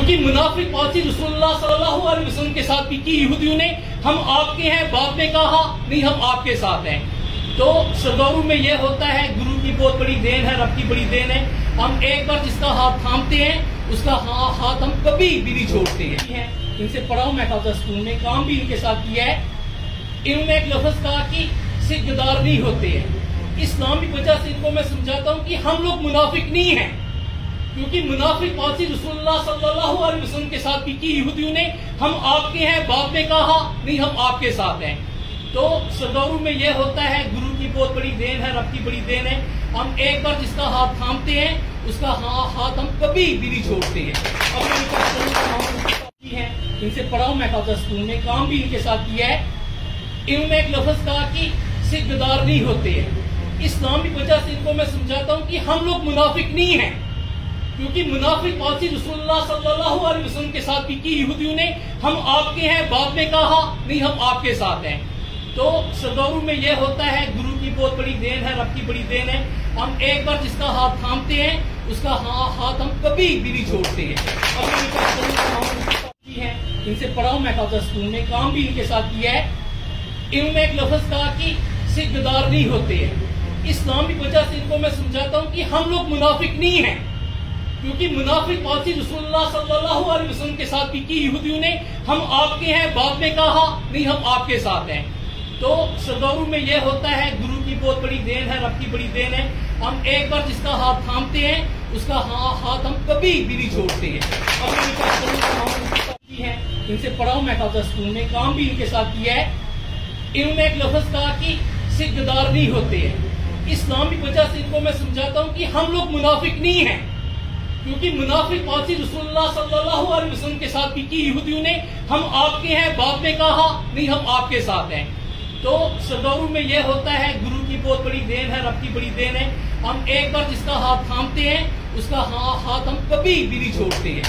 کیونکہ منافق پالیسی رسول اللہ صلی اللہ علیہ وسلم کے ساتھ بھی کی یہودیوں نے، ہم آپ کے ہیں، بعد میں کہا نہیں ہم آپ کے ساتھ ہیں۔ تو سرداروں میں یہ ہوتا ہے، گرو کی بہت بڑی دین ہے، رب کی بڑی دین ہے، ہم ایک بار جس کا ہاتھ تھامتے ہیں اس کا ہاتھ ہم کبھی بھی نہیں چھوڑتے ہیں۔ ان سے پڑھا ہوں میں حافظہ اسکول میں، کام بھی ان کے ساتھ کیا ہے۔ انہوں نے ایک لفظ کہا کہ سکھ گدار نہیں ہوتے ہیں۔ اسلامی وجہ سے ان کو میں سمجھاتا ہوں کہ ہم لوگ منافق نہیں ہیں، کیونکہ منافق پالیسی رسول اللہ صلی اللہ علیہ وسلم کے ساتھ بھی کی یہودیوں نے، ہم آپ کے ہیں، بعد میں کہا نہیں ہم آپ کے ساتھ ہیں۔ تو سرداروں میں یہ ہوتا ہے، گرو کی بہت بڑی دین ہے، رب کی بڑی دین ہے، ہم ایک بار جس کا ہاتھ تھامتے ہیں اس کا ہاتھ ہم کبھی بھی نہیں چھوڑتے ہیں۔ ان سے پڑھا ہوں میں حافظہ اسکول میں، کام بھی ان کے ساتھ کیا ہے۔ انہوں نے ایک لفظ کہا کہ سکھ گدار نہیں ہوتے ہیں۔ اسلامی وجہ سے ان کو میں سمجھاتا ہوں کہ ہم لوگ منافق نہیں ہیں، کیونکہ منافق پالیسی رسول اللہ صلی اللہ علیہ وسلم کے ساتھ بھی کی یہودیوں نے، ہم آپ کے ہیں، بعد میں کہا نہیں ہم آپ کے ساتھ ہیں۔ تو سرداروں میں یہ ہوتا ہے، گرو کی بہت بڑی دین ہے، رب کی بڑی دین ہے، ہم ایک بار جس کا ہاتھ تھامتے ہیں اس کا ہاتھ ہم کبھی بھی نہیں چھوڑتے ہیں۔ ان سے پڑھا ہوں میں حافظہ اسکول میں، کام بھی ان کے ساتھ کیا ہے۔ انہوں نے ایک لفظ کہا کہ سکھ گدار نہیں ہوتے ہیں۔ اسلامی وجہ سے ان کو میں سمجھاتا ہوں کہ ہم لوگ منافق نہیں ہیں، کیونکہ منافق پالیسی رسول اللہ صلی اللہ علیہ وسلم کے ساتھ بھی کی یہودیوں نے، ہم آپ کے ہیں، بعد میں کہا نہیں ہم آپ کے ساتھ ہیں۔ تو سرداروں میں یہ ہوتا ہے، گرو کی بہت بڑی دین ہے، رب کی بڑی دین ہے، ہم ایک بار جس کا ہاتھ تھامتے ہیں اس کا ہاتھ ہم کبھی بھی نہیں چھوڑتے ہیں۔ ان سے پڑھا ہوں میں حافظہ اسکول میں، کام بھی ان کے ساتھ کیا ہے۔ انہوں نے ایک لفظ کہا کہ سکھ گدار نہیں ہوتے ہیں۔ اسلامی وجہ سے ان کو میں سمجھاتا ہوں کہ ہم لوگ منافق نہیں ہیں، کیونکہ منافق پالیسی رسول اللہ صلی اللہ علیہ وسلم کے ساتھ بھی کی یہودیوں نے، ہم آپ کے ہیں، بعد میں کہا نہیں ہم آپ کے ساتھ ہیں۔ تو سرداروں میں یہ ہوتا ہے، گرو کی بہت بڑی دین ہے، رب کی بڑی دین ہے، ہم ایک بار جس کا ہاتھ تھامتے ہیں اس کا ہاتھ ہم کبھی بھی نہیں چھوڑتے ہیں۔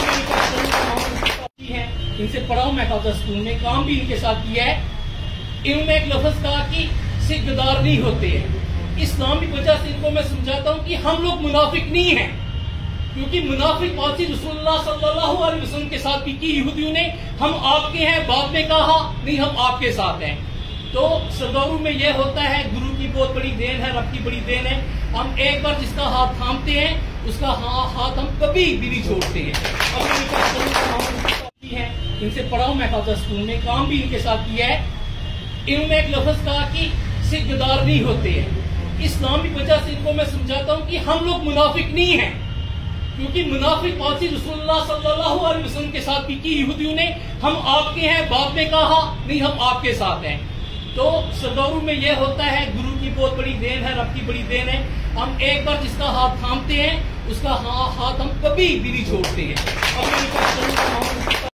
ان سے پڑھا ہوں میں حافظہ اسکول میں، کام بھی ان کے ساتھ کیا ہے۔ انہوں نے ایک لفظ کہا کہ سکھ گدار نہیں ہوتے ہیں۔ اسلامی وجہ سے ان کو میں سمجھاتا ہوں کہ ہم لوگ منافق نہیں ہیں، کیونکہ منافق پالیسی رسول اللہ صلی اللہ علیہ وسلم کے ساتھ بھی کی یہودیوں نے، ہم آپ کے ہیں، بعد میں کہا نہیں ہم آپ کے ساتھ ہیں۔ تو سرداروں میں یہ ہوتا ہے، گرو کی بہت بڑی دین ہے، رب کی بڑی دین ہے، ہم ایک بار جس کا ہاتھ تھامتے ہیں اس کا ہاتھ ہم کبھی بھی نہیں چھوڑتے ہیں۔ ان سے پڑھا ہوں میں حافظہ اسکول میں، کام بھی ان کے ساتھ کیا ہے۔ انہوں نے ایک لفظ کہا کہ سکھ گدار نہیں ہوتے ہیں۔ اسلامی وجہ سے ان کو میں سمجھاتا ہوں کہ ہم لوگ منافق نہیں ہیں، کیونکہ منافق پالیسی رسول اللہ صلی اللہ علیہ وسلم کے ساتھ بھی کی یہودیوں نے، ہم آپ کے ہیں، بعد میں کہا نہیں ہم آپ کے ساتھ ہیں۔ تو سرداروں میں یہ ہوتا ہے، گرو کی بہت بڑی دین ہے، رب کی بڑی دین ہے، ہم ایک بار جس کا ہاتھ تھامتے ہیں اس کا ہاتھ ہم کبھی بھی نہیں چھوڑتے ہیں۔